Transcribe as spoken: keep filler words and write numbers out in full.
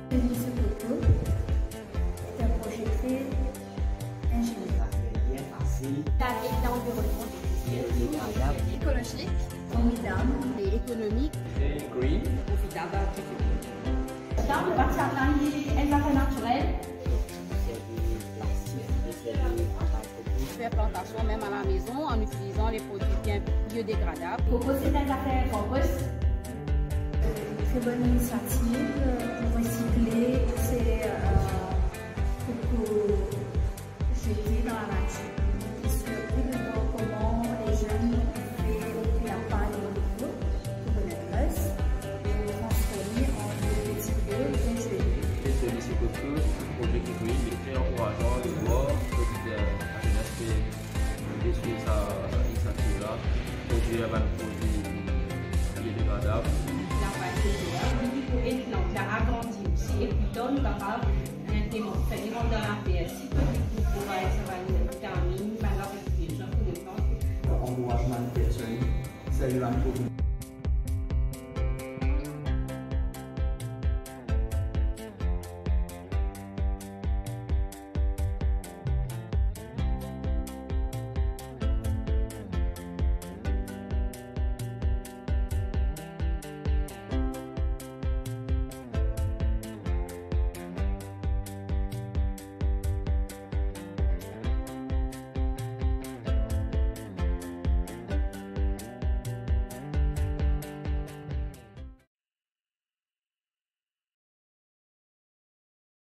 L I SO COCO est un projet très ingénieux. Bien facile. L'environnement écologique, formidable et économique, Et green. profitable. Dans le parti Atlantique, elles affaires naturelles. Faire plantation même à la maison en utilisant les produits bien biodégradables. Coco, c'est un affaire robust. Très bonne initiative pour recycler ces euh, cocos jetés dans la nature. Et surtout de voir comment les jeunes ont fait au la paille de coco, coco de graisse, et le transformer en des petits bœufs bien jolis. L I SO COCO, projet qui est très encourageant de voir que la jeunesse fait suivre sa initiative-là, produire un produit biodégradable. Et donc, la agrandie aussi, et puis donne capable d'implémenter dans la P S I, pour pouvoir ça va nous vitamines, par exemple, les gens qui dépensent. Encouragement de personnes, c'est un produit